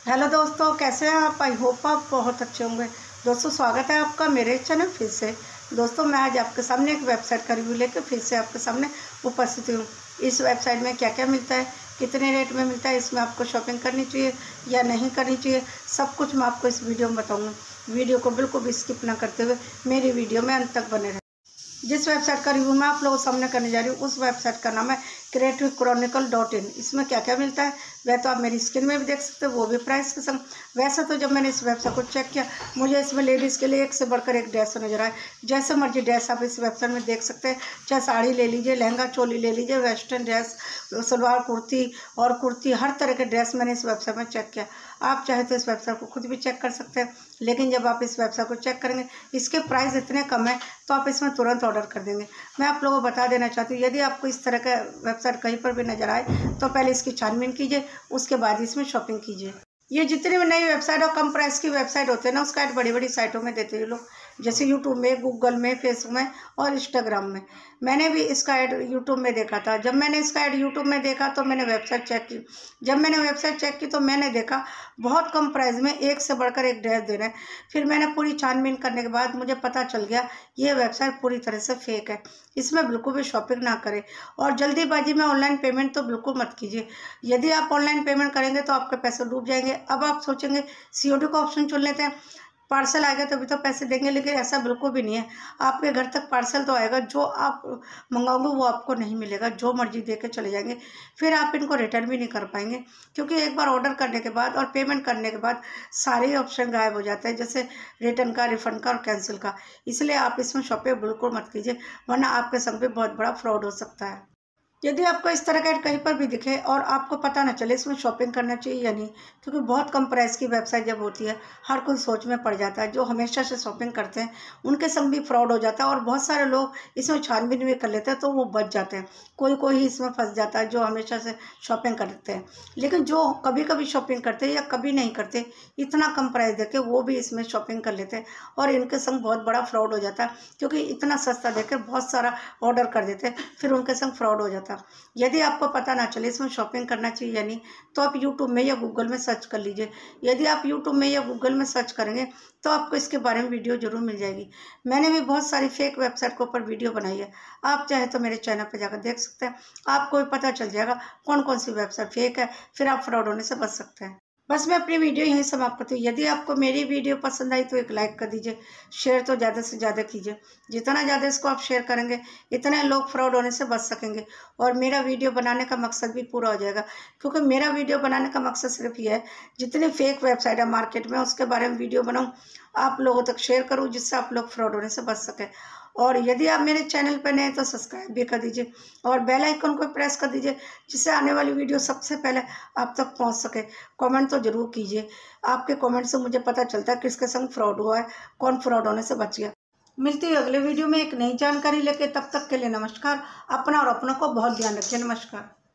Hello दोस्तों, कैसे हैं आप? आई होप आप बहुत अच्छे होंगे। दोस्तों, स्वागत है आपका मेरे चैनल फिर से। दोस्तों, मैं आज आपके सामने एक वेबसाइट का रिव्यू लेकर फिर से आपके सामने उपस्थित हूँ। इस वेबसाइट में क्या क्या मिलता है, कितने रेट में मिलता है, इसमें आपको शॉपिंग करनी चाहिए या नहीं करनी चाहिए, सब कुछ मैं आपको इस वीडियो में बताऊँगा। वीडियो को बिल्कुल भी स्किप ना करते हुए मेरी वीडियो में अंत तक बने रहें। जिस वेबसाइट का रिव्यू मैं आप लोगों के सामने करने जा रही हूँ उस वेबसाइट का नाम है creativeChronicle.in। इसमें क्या क्या मिलता है वह तो आप मेरी स्क्रीन में भी देख सकते हो, वो भी प्राइस के संग। वैसे तो जब मैंने इस वेबसाइट को चेक किया, मुझे इसमें लेडीज़ के लिए एक से बढ़कर एक ड्रेस नजर आए। जैसे मर्जी ड्रेस आप इस वेबसाइट में देख सकते हैं, चाहे साड़ी ले लीजिए, लहंगा चोली ले लीजिए, वेस्टर्न ड्रेस, सलवार कुर्ती और कुर्ती, हर तरह के ड्रेस मैंने इस वेबसाइट में चेक किया। आप चाहे तो इस वेबसाइट को खुद भी चेक कर सकते हैं, लेकिन जब आप इस वेबसाइट को चेक करेंगे, इसके प्राइस इतने कम है तो आप इसमें तुरंत ऑर्डर कर देंगे। मैं आप लोगों को बता देना चाहती हूँ, यदि आपको इस तरह का वेबसाइट कहीं पर भी नजर आए तो पहले इसकी छानबीन कीजिए, उसके बाद इसमें शॉपिंग कीजिए। ये जितनी भी नई वेबसाइट और कम प्राइस की वेबसाइट होते हैं ना, उसका ऐड बड़ी बड़ी साइटों में देते हैं लोग, जैसे यूट्यूब में, गूगल में, फेसबुक में और इंस्टाग्राम में। मैंने भी इसका ऐड यूट्यूब में देखा था। जब मैंने इसका ऐड यूट्यूब में देखा तो मैंने वेबसाइट चेक की। जब मैंने वेबसाइट चेक की तो मैंने देखा बहुत कम प्राइस में एक से बढ़कर एक ड्रेस दे रहे हैं। फिर मैंने पूरी छानबीन करने के बाद मुझे पता चल गया ये वेबसाइट पूरी तरह से फेक है। इसमें बिल्कुल भी शॉपिंग ना करें और जल्दीबाजी में ऑनलाइन पेमेंट तो बिल्कुल मत कीजिए। यदि आप ऑनलाइन पेमेंट करेंगे तो आपके पैसे डूब जाएंगे। अब आप सोचेंगे सीओडी का ऑप्शन चुन लेते हैं, पार्सल आएगा तभी तो पैसे देंगे, लेकिन ऐसा बिल्कुल भी नहीं है। आपके घर तक पार्सल तो आएगा, जो आप मंगाओगे वो आपको नहीं मिलेगा, जो मर्जी दे के चले जाएंगे। फिर आप इनको रिटर्न भी नहीं कर पाएंगे, क्योंकि एक बार ऑर्डर करने के बाद और पेमेंट करने के बाद सारे ऑप्शन गायब हो जाते हैं, जैसे रिटर्न का, रिफंड का और कैंसिल का। इसलिए आप इसमें शॉपिंग बिल्कुल मत कीजिए, वरना आपके संग भी बहुत बड़ा फ्रॉड हो सकता है। यदि आपको इस तरह का ऐड कहीं पर भी दिखे और आपको पता ना चले इसमें शॉपिंग करना चाहिए या नहीं, क्योंकि बहुत कम प्राइस की वेबसाइट जब होती है हर कोई सोच में पड़ जाता है। जो हमेशा से शॉपिंग करते हैं उनके संग भी फ्रॉड हो जाता है और बहुत सारे लोग इसमें छानबीन भी कर लेते हैं तो वो बच जाते हैं। कोई कोई ही इसमें फंस जाता है जो हमेशा से शॉपिंग करते हैं, लेकिन जो कभी कभी शॉपिंग करते हैं या कभी नहीं करते, इतना कम प्राइस देके वो भी इसमें शॉपिंग कर लेते हैं और इनके संग बहुत बड़ा फ्रॉड हो जाता है, क्योंकि इतना सस्ता देकर बहुत सारा ऑर्डर कर देते हैं, फिर उनके संग फ्रॉड हो जाता है। यदि आपको पता ना चले इसमें शॉपिंग करना चाहिए या नहीं, तो आप यूट्यूब में या गूगल में सर्च कर लीजिए। यदि आप यूट्यूब में या गूगल में सर्च करेंगे तो आपको इसके बारे में वीडियो जरूर मिल जाएगी। मैंने भी बहुत सारी फेक वेबसाइट के ऊपर वीडियो बनाई है, आप चाहे तो मेरे चैनल पर जाकर देख सकते हैं। आपको भी पता चल जाएगा कौन कौन सी वेबसाइट फेक है, फिर आप फ्रॉड होने से बच सकते हैं। बस मैं अपनी वीडियो यहीं समाप्त करती हूँ। यदि आपको मेरी वीडियो पसंद आई तो एक लाइक कर दीजिए, शेयर तो ज़्यादा से ज़्यादा कीजिए। जितना ज़्यादा इसको आप शेयर करेंगे इतने लोग फ्रॉड होने से बच सकेंगे और मेरा वीडियो बनाने का मकसद भी पूरा हो जाएगा, क्योंकि मेरा वीडियो बनाने का मकसद सिर्फ ये है जितनी फेक वेबसाइट है मार्केट में उसके बारे में वीडियो बनाऊँ, आप लोगों तक शेयर करूँ, जिससे आप लोग फ्रॉड होने से बच सकें। और यदि आप मेरे चैनल पर नए हैं तो सब्सक्राइब भी कर दीजिए और बेल आइकन को प्रेस कर दीजिए, जिससे आने वाली वीडियो सबसे पहले आप तक पहुंच सके। कमेंट तो जरूर कीजिए, आपके कमेंट से मुझे पता चलता है किसके संग फ्रॉड हुआ है, कौन फ्रॉड होने से बच गया। मिलती है अगले वीडियो में एक नई जानकारी लेके, तब तक के लिए नमस्कार। अपना और अपनों को बहुत ध्यान रखिए। नमस्कार।